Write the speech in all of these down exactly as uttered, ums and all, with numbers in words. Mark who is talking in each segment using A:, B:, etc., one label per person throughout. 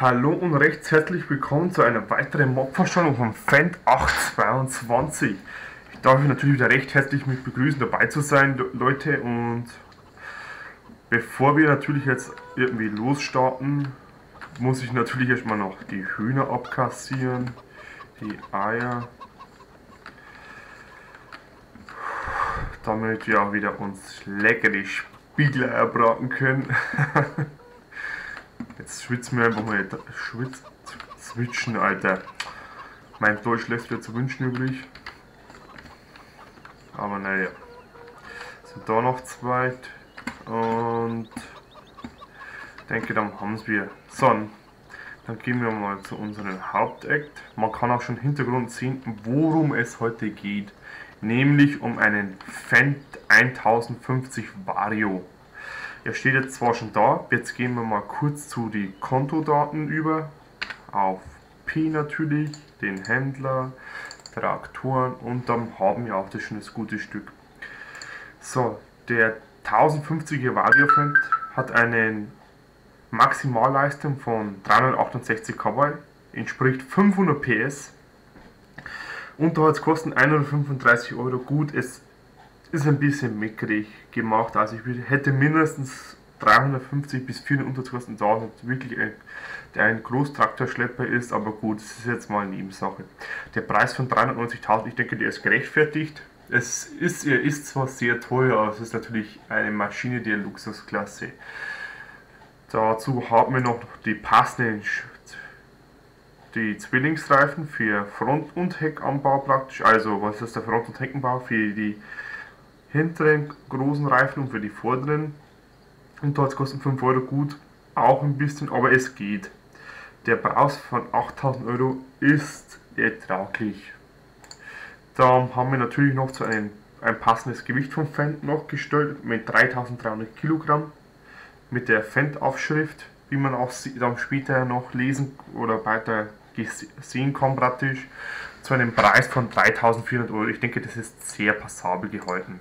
A: Hallo und recht herzlich willkommen zu einer weiteren Mob-Vorstellung vom Fendt acht zweiundzwanzig. Ich darf euch natürlich wieder recht herzlich mit begrüßen, dabei zu sein, Leute. Und bevor wir natürlich jetzt irgendwie losstarten, muss ich natürlich erstmal noch die Hühner abkassieren, die Eier, damit wir auch wieder uns leckere Spiegeleier braten können. Jetzt schwitzen wir einfach mal schwitz, switchen, Alter. Mein Deutsch lässt wieder zu wünschen übrig. Aber naja. So, da noch zwei. Und ich denke, dann haben wir. So, dann gehen wir mal zu unserem Hauptakt. Man kann auch schon im Hintergrund sehen, worum es heute geht. Nämlich um einen Fendt tausendfünfzig Vario. Er steht jetzt zwar schon da, jetzt gehen wir mal kurz zu den Kontodaten über. Auf P natürlich, den Händler, Traktoren, und dann haben wir auch das schon das gute Stück. So, der tausendfünfziger Vario Fendt hat eine Maximalleistung von dreihundertachtundsechzig Kilowatt, entspricht fünfhundert P S. Unterhaltskosten hundertfünfunddreißig Euro. Gut, es ist ein bisschen mickrig gemacht, also ich hätte mindestens dreihundertfünfzig bis vierhundert Unterhaltskosten da, dass wirklich ein, der ein Großtraktorschlepper ist, aber gut, das ist jetzt mal eine Nebensache. Der Preis von dreihundertneunzigtausend, ich denke, der ist gerechtfertigt. Es ist, er ist zwar sehr teuer, aber es ist natürlich eine Maschine der Luxusklasse. Dazu haben wir noch die passenden die Zwillingsreifen für Front- und Heckanbau praktisch, also was ist der Front- und Heckanbau für die hinteren großen Reifen und für die vorderen. Unterhaltskosten fünf Euro, gut, auch ein bisschen, aber es geht. Der Preis von achttausend Euro ist ertraglich. Dann haben wir natürlich noch zu einem ein passendes Gewicht vom Fendt noch gestellt mit dreitausenddreihundert Kilogramm mit der Fendt-Aufschrift, wie man auch dann später noch lesen oder weiter sehen kann praktisch, zu einem Preis von dreitausendvierhundert Euro. Ich denke, das ist sehr passabel gehalten.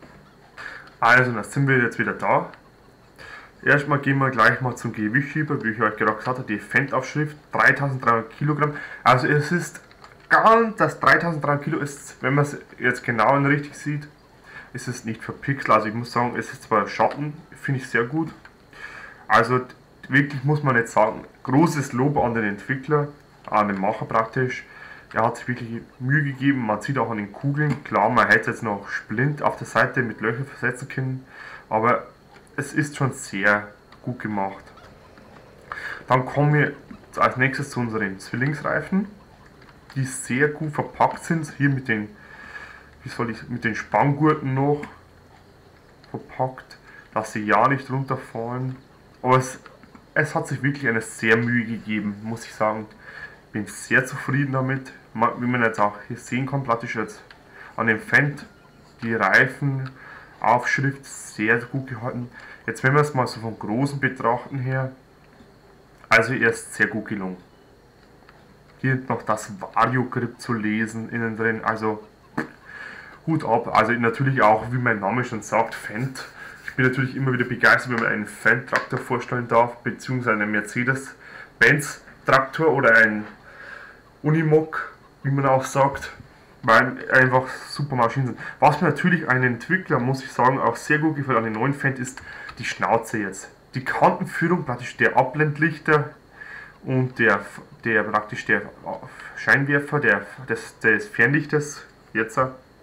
A: Also, dann sind wir jetzt wieder da. Erstmal gehen wir gleich mal zum Gewicht über, wie ich euch gerade gesagt habe, die Fendt-Aufschrift, dreitausenddreihundert Kilogramm. Also es ist ganz, das dreitausenddreihundert Kilo ist, wenn man es jetzt genau und richtig sieht, ist es nicht verpixelt. Also ich muss sagen, es ist zwar Schatten, finde ich sehr gut. Also wirklich muss man jetzt sagen, großes Lob an den Entwickler, an den Macher praktisch. Er hat sich wirklich Mühe gegeben, man sieht auch an den Kugeln, klar, man hätte jetzt noch Splint auf der Seite mit Löchern versetzen können, aber es ist schon sehr gut gemacht. Dann kommen wir als nächstes zu unseren Zwillingsreifen, die sehr gut verpackt sind, hier mit den, wie soll ich, mit den Spanngurten noch verpackt, dass sie ja nicht runterfallen, aber es, es hat sich wirklich eine sehr Mühe gegeben, muss ich sagen. Bin sehr zufrieden damit, wie man jetzt auch hier sehen kann, praktisch jetzt an dem Fendt, die Reifen, Aufschrift sehr gut gehalten. Jetzt wenn wir es mal so vom Großen betrachten her, also er ist sehr gut gelungen. Hier noch das Vario Grip zu lesen innen drin, also Hut ab, also natürlich auch, wie mein Name schon sagt, Fendt. Ich bin natürlich immer wieder begeistert, wenn man einen Fendt Traktor vorstellen darf, beziehungsweise einen Mercedes-Benz Traktor oder ein Unimog, wie man auch sagt, weil einfach super Maschinen sind. Was mir natürlich einen Entwickler, muss ich sagen, auch sehr gut gefällt an den neuen Fendt ist die Schnauze jetzt. Die Kantenführung, praktisch der Abblendlichter und der, der praktisch der Scheinwerfer der, des, des Fernlichters, jetzt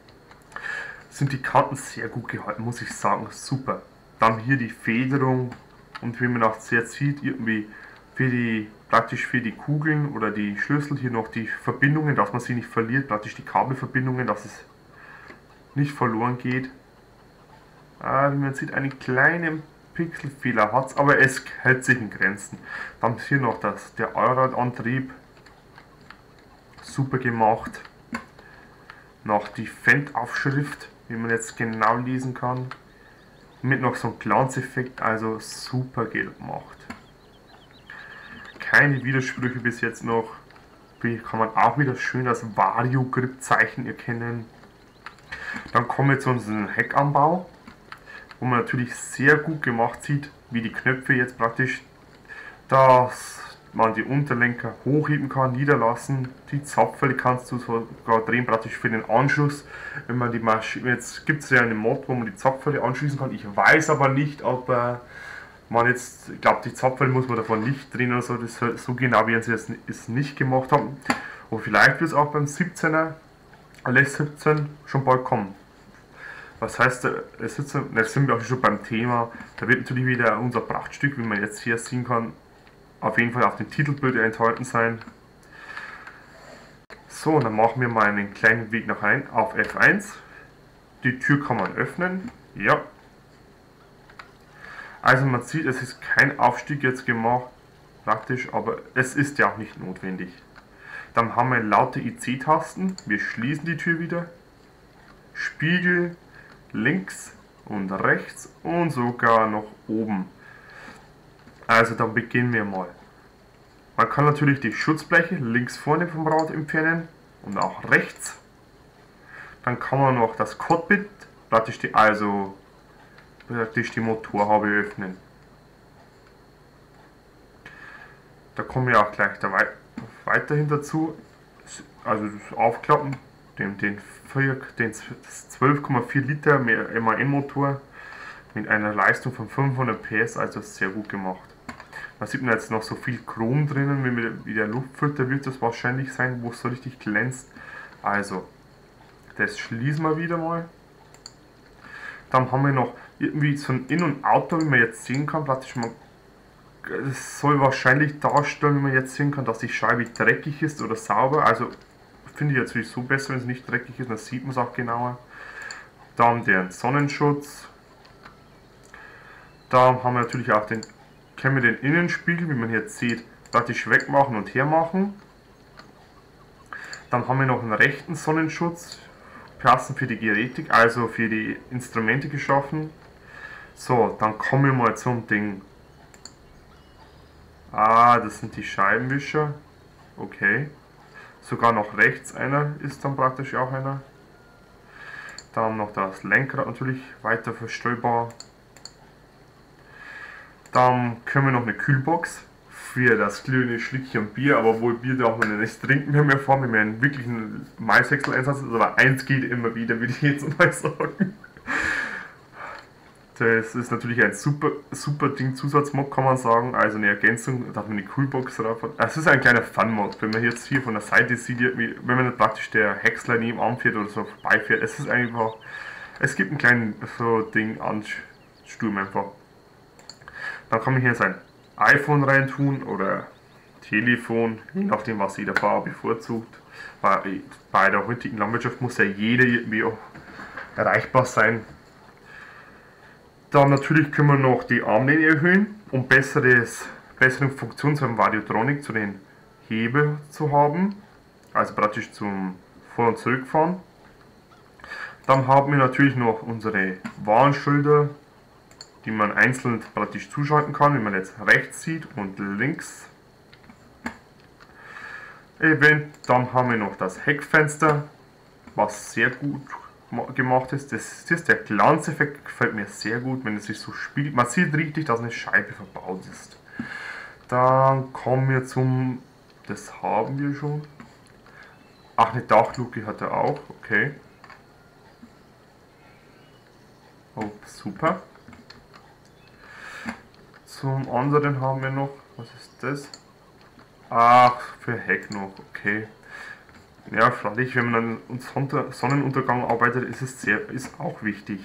A: sind die Kanten sehr gut gehalten, muss ich sagen, super. Dann hier die Federung und wie man auch sehr sieht, irgendwie für die praktisch für die Kugeln oder die Schlüssel hier noch die Verbindungen, dass man sie nicht verliert, praktisch die Kabelverbindungen, dass es nicht verloren geht. Ah, wie man sieht, einen kleinen Pixelfehler hat es, aber es hält sich in Grenzen. Dann hier noch das, der Allradantrieb, super gemacht. Noch die Fendt-Aufschrift, wie man jetzt genau lesen kann, mit noch so einem Glanzeffekt, also super gemacht. Keine Widersprüche bis jetzt noch. Hier kann man auch wieder schön das Vario Grip Zeichen erkennen. Dann kommen wir zu unserem Heckanbau, wo man natürlich sehr gut gemacht sieht, wie die Knöpfe jetzt praktisch das man die Unterlenker hochheben kann, niederlassen. Die Zapfwelle kannst du sogar drehen, praktisch für den Anschluss. Wenn man die Maschine, jetzt gibt es ja eine Mod, wo man die Zapfwelle anschließen kann. Ich weiß aber nicht, ob äh, man jetzt, ich glaube, die Zapfwelle muss man davon nicht drehen oder so. Das, so genau werden sie das ist nicht gemacht haben. Und vielleicht wird es auch beim siebzehner, L S siebzehn schon bald kommen. Was heißt, es siebzehn, jetzt sind wir auch schon beim Thema. Da wird natürlich wieder unser Prachtstück, wie man jetzt hier sehen kann, auf jeden Fall auf dem Titelbild enthalten sein. So, dann machen wir mal einen kleinen Weg nach rein auf F eins. Die Tür kann man öffnen. Ja. Also man sieht, es ist kein Aufstieg jetzt gemacht, praktisch, aber es ist ja auch nicht notwendig. Dann haben wir laute I C-Tasten. Wir schließen die Tür wieder. Spiegel links und rechts und sogar noch oben. Also dann beginnen wir mal. Man kann natürlich die Schutzbleche links vorne vom Rad entfernen und auch rechts. Dann kann man noch das Cockpit, praktisch die, also praktisch die Motorhaube öffnen. Da kommen wir auch gleich da weit, weiterhin dazu. Also das Aufklappen, den, den, den zwölf Komma vier Liter M A N-Motor mit einer Leistung von fünfhundert P S, also sehr gut gemacht. Da sieht man jetzt noch so viel Chrom drinnen, wenn wie der Luftfilter wird das wahrscheinlich sein, wo es so richtig glänzt. Also, das schließen wir wieder mal. Dann haben wir noch irgendwie so ein In- und Outdoor, wie man jetzt sehen kann, praktisch mal. Es soll wahrscheinlich darstellen, wie man jetzt sehen kann, dass die Scheibe dreckig ist oder sauber. Also finde ich natürlich so besser, wenn es nicht dreckig ist, dann sieht man es auch genauer. Dann den Sonnenschutz. Da haben wir natürlich auch den, können wir den Innenspiegel, wie man jetzt sieht, praktisch wegmachen und hermachen. Dann haben wir noch einen rechten Sonnenschutz, passend für die Gerätik, also für die Instrumente geschaffen. So, dann kommen wir mal zum Ding. Ah, das sind die Scheibenwischer. Okay. Sogar noch rechts einer ist dann praktisch auch einer. Dann noch das Lenkrad natürlich weiter verstellbar. Dann können wir noch eine Kühlbox für das kleine Schlückchen Bier, aber wohl Bier darf man nicht trinken, wenn wir fahren, wenn wir einen wirklichen Maiswechsel-Einsatz ist, aber eins geht immer wieder, würde ich jetzt mal sagen. Das ist natürlich ein super, super Ding, Zusatzmod kann man sagen, also eine Ergänzung, da hat man eine Kühlbox drauf. Es ist ein kleiner Fun-Mod, wenn man jetzt hier von der Seite sieht, wenn man praktisch der Häcksler nebenan fährt oder so vorbeifährt, es ist einfach, es gibt einen kleinen so Ding Ansturm einfach. Dann kann man hier sein iPhone reintun oder Telefon, je nachdem was jeder Fahrer bevorzugt. Bei, bei der heutigen Landwirtschaft muss ja jeder irgendwie auch erreichbar sein. Dann natürlich können wir noch die Armlehne erhöhen, um besseres, bessere Funktion zum Variotronic, zu den Hebel zu haben. Also praktisch zum Vor- und Zurückfahren. Dann haben wir natürlich noch unsere Warnschilder, die man einzeln praktisch zuschalten kann, wie man jetzt rechts sieht und links. Event. Dann haben wir noch das Heckfenster, was sehr gut gemacht ist. Das, das ist der Glanzeffekt, gefällt mir sehr gut, wenn es sich so spielt. Man sieht richtig, dass eine Scheibe verbaut ist. Dann kommen wir zum, das haben wir schon. Ach, eine Dachluke hat er auch, okay. Oh, super. Zum anderen haben wir noch, was ist das? Ach, für Heck noch, okay. Ja, freilich, wenn man dann Sonnenuntergang arbeitet, ist es sehr, ist auch wichtig.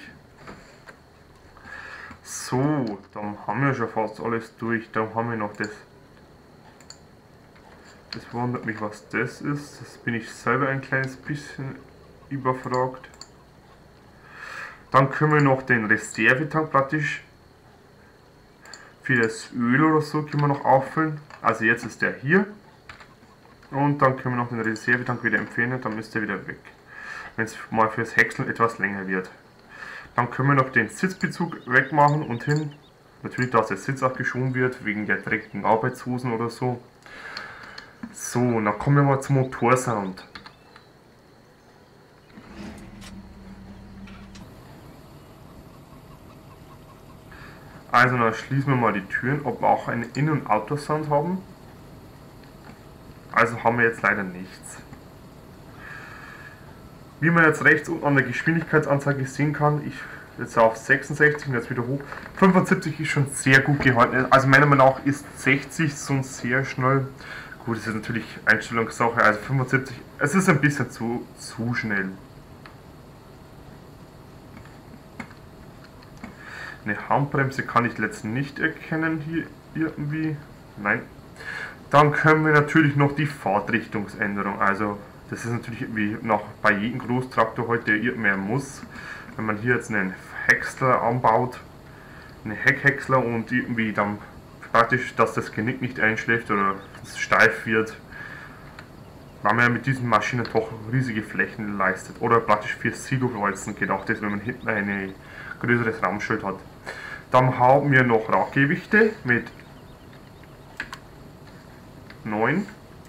A: So, dann haben wir schon fast alles durch. Dann haben wir noch das. Das wundert mich, was das ist. Das bin ich selber ein kleines bisschen überfragt. Dann können wir noch den Reservetank praktisch für das Öl oder so können wir noch auffüllen. Also jetzt ist der hier. Und dann können wir noch den Reservetank wieder entfernen, dann ist der wieder weg. Wenn es mal fürs Häckseln etwas länger wird. Dann können wir noch den Sitzbezug wegmachen und hin. Natürlich, dass der Sitz auch geschoben wird, wegen der dreckigen Arbeitshosen oder so. So, und dann kommen wir mal zum Motorsound. Also dann schließen wir mal die Türen, ob wir auch einen In- und Outdoor-Sound haben. also haben wir jetzt leider nichts. Wie man jetzt rechts unten an der Geschwindigkeitsanzeige sehen kann, ich jetzt auf sechsundsechzig und jetzt wieder hoch. fünfundsiebzig ist schon sehr gut gehalten. Also meiner Meinung nach ist sechzig so sehr schnell. Gut, das ist natürlich Einstellungssache. Also fünfundsiebzig, es ist ein bisschen zu, zu schnell. Eine Handbremse kann ich letztens nicht erkennen hier irgendwie. Nein. Dann können wir natürlich noch die Fahrtrichtungsänderung. Also das ist natürlich wie nach bei jedem Großtraktor heute mehr muss. Wenn man hier jetzt einen Häcksler anbaut, einen Heckhäcksler und irgendwie dann praktisch, dass das Genick nicht einschläft oder es steif wird, weil man ja mit diesen Maschinen doch riesige Flächen leistet. Oder praktisch für Silowalzen gedacht ist, wenn man hinten ein größeres Raumschild hat. Dann haben wir noch Radgewichte mit neun.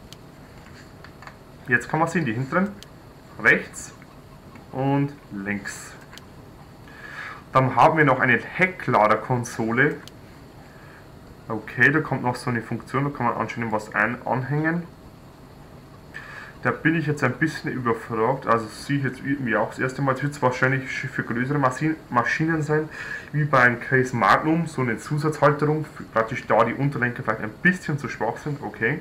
A: Jetzt kann man sehen, die hinteren, rechts und links. Dann haben wir noch eine Heckladerkonsole. Okay, da kommt noch so eine Funktion, da kann man anscheinend was ein anhängen. Da bin ich jetzt ein bisschen überfragt, also sehe ich jetzt irgendwie auch das erste Mal. Es wird es wahrscheinlich für größere Maschinen sein, wie bei einem Case Magnum, so eine Zusatzhalterung, praktisch da die Unterlenker vielleicht ein bisschen zu schwach sind, okay.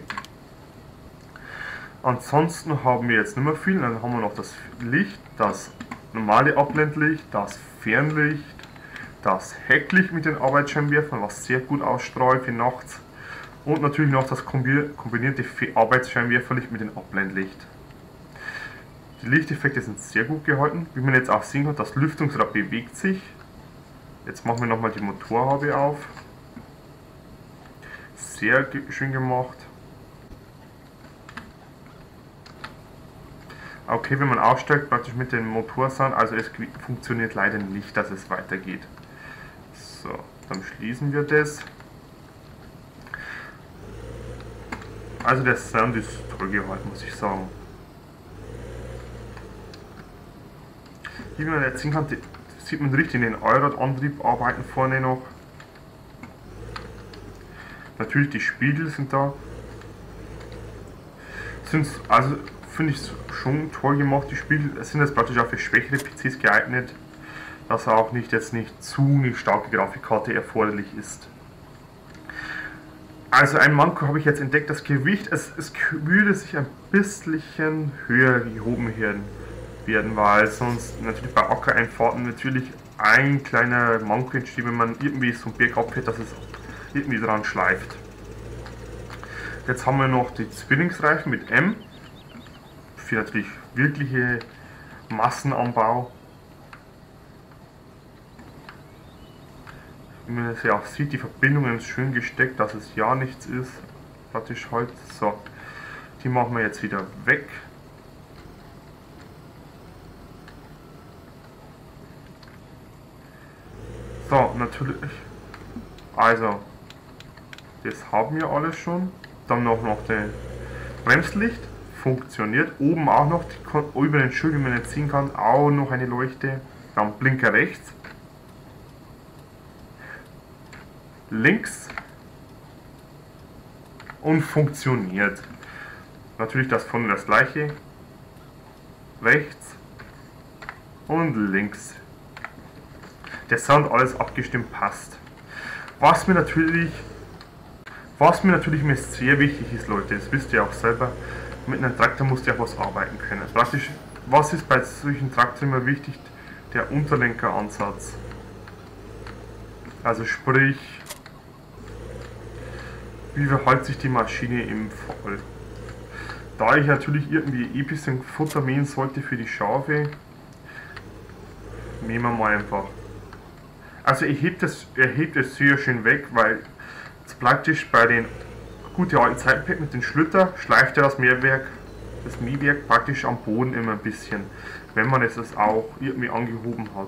A: Ansonsten haben wir jetzt nicht mehr viel, dann haben wir noch das Licht, das normale Abblendlicht, das Fernlicht, das Hecklicht mit den Arbeitsscheinwerfern, was sehr gut ausstrahlt für nachts. Und natürlich noch das kombinierte Arbeitsscheinwerferlicht mit dem Abblendlicht. Die Lichteffekte sind sehr gut gehalten. Wie man jetzt auch sehen kann, das Lüftungsrad bewegt sich. Jetzt machen wir nochmal die Motorhaube auf. Sehr schön gemacht. Okay, wenn man aufsteigt, praktisch mit dem Motorsound, also es funktioniert leider nicht, dass es weitergeht. So, dann schließen wir das. Also der Sound ist toll gehalten, muss ich sagen. Wie man jetzt sehen kann, sieht man richtig den Allradantrieb arbeiten vorne noch. Natürlich die Spiegel sind da. Sind also finde ich schon toll gemacht, die Spiegel. Es sind jetzt praktisch auch für schwächere P Cs geeignet, dass auch nicht jetzt nicht zu eine starke Grafikkarte erforderlich ist. Also ein Manko habe ich jetzt entdeckt, das Gewicht, es, es würde sich ein bisschen höher gehoben werden, weil sonst natürlich bei Ackereinfahrten natürlich ein kleiner Manko entsteht, wenn man irgendwie so einen Berg abfährt, dass es irgendwie dran schleift. Jetzt haben wir noch die Zwillingsreifen mit M, für natürlich wirkliche Massenanbau. Wie man es ja auch sieht, die Verbindungen ist schön gesteckt, dass es ja nichts ist. Praktisch halt. So, die machen wir jetzt wieder weg. So, natürlich. Also, das haben wir alles schon. Dann noch, noch das Bremslicht. Funktioniert. Oben auch noch, die, über den Schild, wie man jetzt sehen kann, auch noch eine Leuchte. Dann Blinker rechts. Links. Und funktioniert. Natürlich das vorne das gleiche. Rechts. Und links. Der Sound alles abgestimmt passt. Was mir natürlich, was mir natürlich mir sehr wichtig ist, Leute, das wisst ihr auch selber, mit einem Traktor musst du ja was arbeiten können. Praktisch, was ist bei solchen Traktoren immer wichtig? Der Unterlenkeransatz. Also sprich, wie verhält sich die Maschine im Fall? Da ich natürlich irgendwie ein bisschen Futter mähen sollte für die Schafe, nehmen wir mal einfach. Also ich heb das, er hebt es sehr schön weg, weil es praktisch bei den guten alten Zeitenpack mit dem Schlitter schleift ja das Mähwerk, das Mähwerk praktisch am Boden immer ein bisschen, wenn man es auch irgendwie angehoben hat.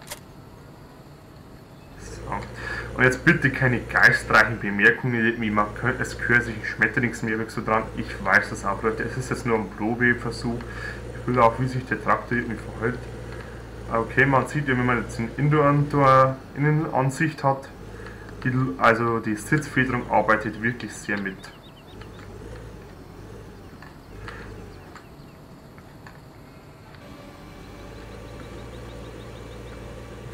A: So. Und jetzt bitte keine geistreichen Bemerkungen, wie man könnte, es gehört sich ein Schmetterlingsmähwerk so dran. Ich weiß das auch, Leute, es ist jetzt nur ein Probeversuch. Ich will auch, wie sich der Traktor irgendwie verhält. Okay, man sieht ja, wenn man jetzt eine Innenansicht hat, die, also die Sitzfederung arbeitet wirklich sehr mit.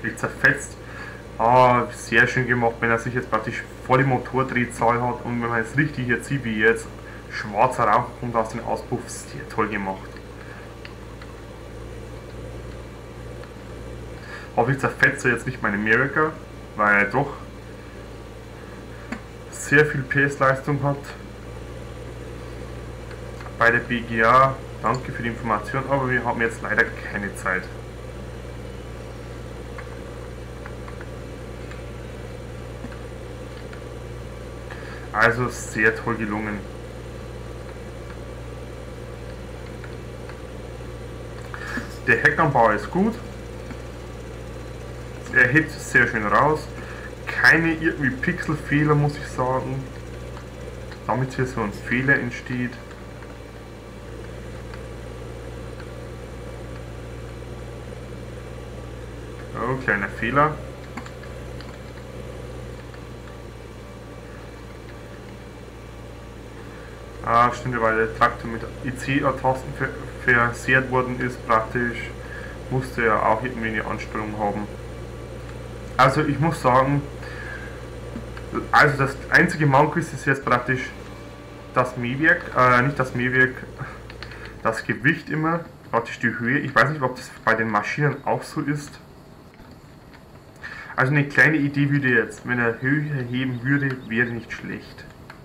A: wirklich zerfetzt. Ah, sehr schön gemacht, wenn er sich jetzt praktisch voll die Motordrehzahl hat und wenn man es richtig jetzt sieht, wie jetzt schwarzer Rauch kommt aus dem Auspuff, sehr toll gemacht. Hoffentlich zerfetzt er jetzt nicht meine America, weil er doch sehr viel P S-Leistung hat. Bei der B G A, danke für die Information, aber wir haben jetzt leider keine Zeit. Also sehr toll gelungen. Der Heckanbau ist gut. Er hebt sehr schön raus. Keine irgendwie Pixelfehler, muss ich sagen. Damit hier so ein Fehler entsteht. Oh, kleiner Fehler. Ah, stimmt, weil der Traktor mit I C A-Tasten versehrt worden ist, praktisch. Musste er auch irgendwie eine Anstellung haben. Also ich muss sagen, also das einzige Manko ist, ist jetzt praktisch das Mähwerk, äh, nicht das Mähwerk, das Gewicht immer, praktisch die Höhe. Ich weiß nicht, ob das bei den Maschinen auch so ist. Also eine kleine Idee würde jetzt, wenn er höher heben würde, wäre nicht schlecht.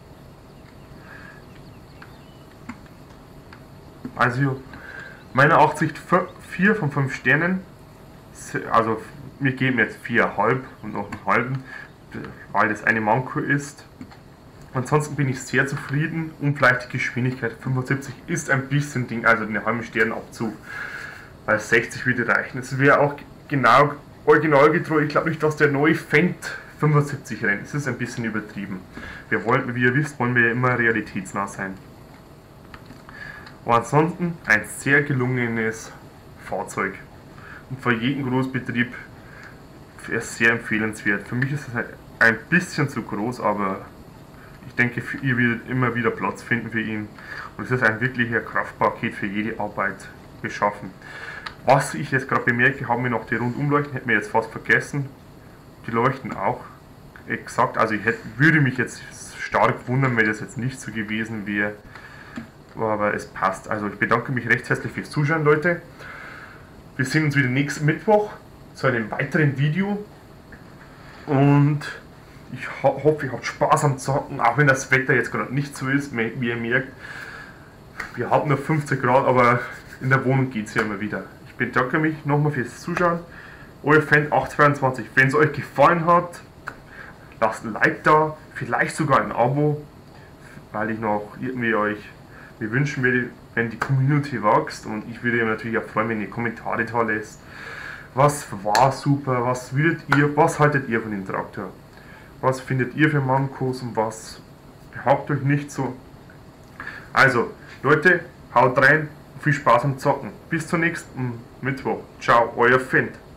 A: Also meiner Ansicht vier von fünf Sternen, also wir geben jetzt vier Komma fünf und noch einen halben, weil das eine Manko ist. Ansonsten bin ich sehr zufrieden und vielleicht die Geschwindigkeit fünfundsiebzig ist ein bisschen Ding, also den halben Sternabzug, weil sechzig würde reichen. Es wäre auch genau originalgetreu, ich glaube nicht, dass der neue Fendt fünfundsiebzig rennt, es ist ein bisschen übertrieben. Wir wollen, wie ihr wisst, wollen wir immer realitätsnah sein. Und ansonsten ein sehr gelungenes Fahrzeug und für jeden Großbetrieb sehr empfehlenswert. Für mich ist es ein bisschen zu groß, aber ich denke, ihr werdet immer wieder Platz finden für ihn und es ist ein wirklicher Kraftpaket für jede Arbeit geschaffen. Was ich jetzt gerade bemerke, haben wir noch die Rundumleuchten, hätten wir jetzt fast vergessen. Die leuchten auch exakt, also ich hätte, würde mich jetzt stark wundern, wenn das jetzt nicht so gewesen wäre. Aber es passt. Also ich bedanke mich recht herzlich fürs Zuschauen, Leute. Wir sehen uns wieder nächsten Mittwoch zu einem weiteren Video. Und ich ho hoffe, ihr habt Spaß am Zocken, auch wenn das Wetter jetzt gerade nicht so ist, wie ihr merkt. Wir haben nur fünfzehn Grad, aber in der Wohnung geht es ja immer wieder. Ich bedanke mich nochmal fürs Zuschauen. Euer Fendt acht zweiundzwanzig. Wenn es euch gefallen hat, lasst ein Like da, vielleicht sogar ein Abo, weil ich noch irgendwie euch Wir wünschen mir, wenn die Community wächst, und ich würde mir natürlich auch freuen, wenn ihr Kommentare da lässt. Was war super, was würdet ihr, was haltet ihr von dem Traktor? Was findet ihr für Mankos und was behauptet euch nicht so? Also, Leute, haut rein, viel Spaß am Zocken. Bis zum nächsten Mittwoch. Ciao, euer Fendt.